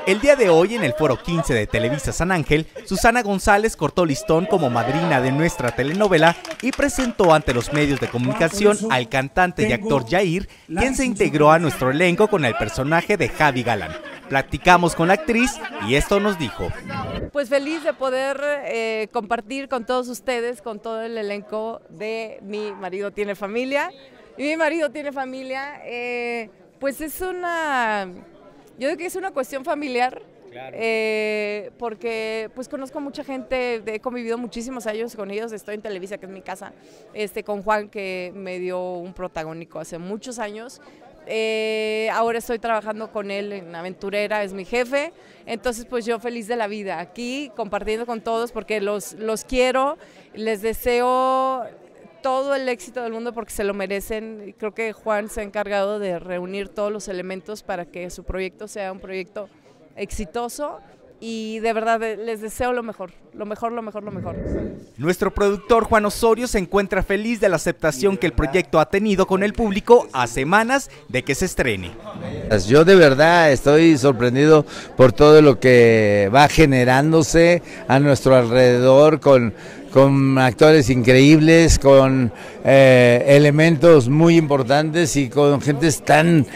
El día de hoy, en el Foro 15 de Televisa San Ángel, Susana González cortó listón como madrina de nuestra telenovela y presentó ante los medios de comunicación al cantante y actor Yair, quien se integró a nuestro elenco con el personaje de Javi Galán. Platicamos con la actriz y esto nos dijo. Pues feliz de poder compartir con todos ustedes, con todo el elenco de Mi marido tiene familia. Y Mi marido tiene familia, pues es una... Yo creo que es una cuestión familiar, claro. Porque pues conozco mucha gente, he convivido muchísimos años con ellos, estoy en Televisa, que es mi casa, con Juan, que me dio un protagónico hace muchos años. Ahora estoy trabajando con él en Aventurera, es mi jefe, entonces pues yo feliz de la vida, aquí compartiendo con todos porque los quiero, les deseo todo el éxito del mundo porque se lo merecen. Creo que Juan se ha encargado de reunir todos los elementos para que su proyecto sea un proyecto exitoso y de verdad les deseo lo mejor, lo mejor, lo mejor, lo mejor. Nuestro productor Juan Osorio se encuentra feliz de la aceptación que el proyecto ha tenido con el público a semanas de que se estrene. Yo de verdad estoy sorprendido por todo lo que va generándose a nuestro alrededor con actores increíbles, con elementos muy importantes y con gentes tan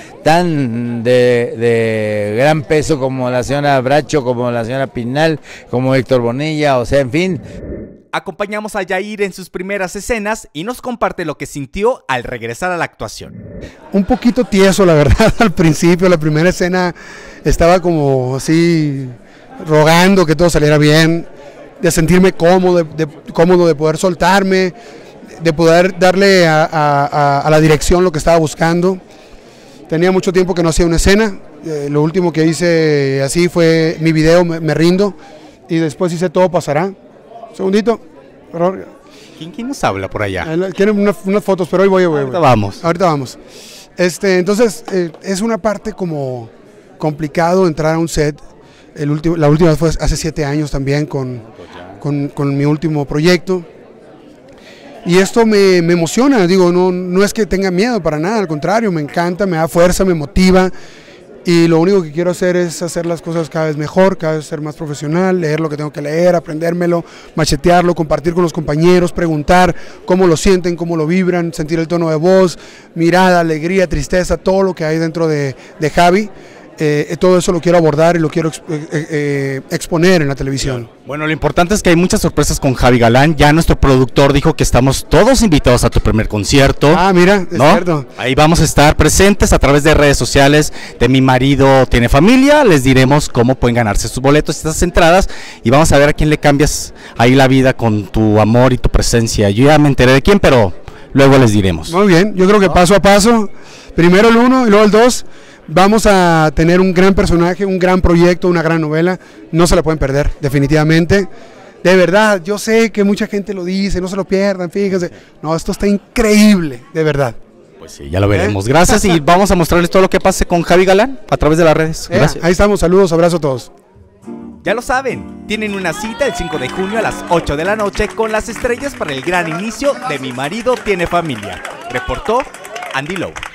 de gran peso como la señora Bracho, como la señora Pinal, como Héctor Bonilla, o sea, en fin. Acompañamos a Yair en sus primeras escenas y nos comparte lo que sintió al regresar a la actuación. Un poquito tieso, la verdad, al principio, la primera escena estaba como así rogando que todo saliera bien, de sentirme cómodo, de poder soltarme, de poder darle a la dirección lo que estaba buscando. Tenía mucho tiempo que no hacía una escena, lo último que hice así fue mi video, me rindo, y después hice Todo pasará. Un segundito. ¿Quién nos habla por allá? Quieren unas fotos, pero hoy voy. Ahorita vamos. Ahorita vamos. Entonces, es una parte como complicado entrar a un set. La última vez fue hace 7 años también con mi último proyecto. Y esto me emociona, digo, no es que tenga miedo para nada, al contrario, me encanta, me da fuerza, me motiva. Y lo único que quiero hacer es hacer las cosas cada vez mejor, cada vez ser más profesional, leer lo que tengo que leer, aprendérmelo, machetearlo, compartir con los compañeros, preguntar cómo lo sienten, cómo lo vibran, sentir el tono de voz, mirada, alegría, tristeza, todo lo que hay dentro de Javi. Todo eso lo quiero abordar y lo quiero exponer en la televisión. Bueno, lo importante es que hay muchas sorpresas con Javi Galán. Ya nuestro productor dijo que estamos todos invitados a tu primer concierto. Ah, mira, es cierto. Ahí vamos a estar presentes a través de redes sociales de Mi marido tiene familia. Les diremos cómo pueden ganarse sus boletos, estas entradas, y vamos a ver a quién le cambias ahí la vida con tu amor y tu presencia. Yo ya me enteré de quién, pero luego les diremos. Muy bien, yo creo que paso a paso, primero el 1 y luego el 2. Vamos a tener un gran personaje, un gran proyecto, una gran novela, no se la pueden perder, definitivamente. De verdad, yo sé que mucha gente lo dice, no se lo pierdan, fíjense. No, esto está increíble, de verdad. Pues sí, ya lo veremos. Gracias y vamos a mostrarles todo lo que pase con Javi Galán a través de las redes. Gracias. Ahí estamos, saludos, abrazo a todos. Ya lo saben, tienen una cita el 5 de junio a las 8 de la noche con las estrellas para el gran inicio de Mi marido tiene familia. Reportó Andy Lowe.